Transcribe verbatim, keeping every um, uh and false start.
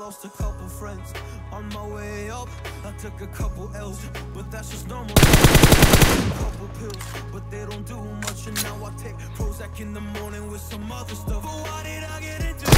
lost a couple friends on my way up. I took a couple L's, but that's just normal. A couple pills, but they don't do much. And now I take Prozac in the morning with some other stuff. But why did I get into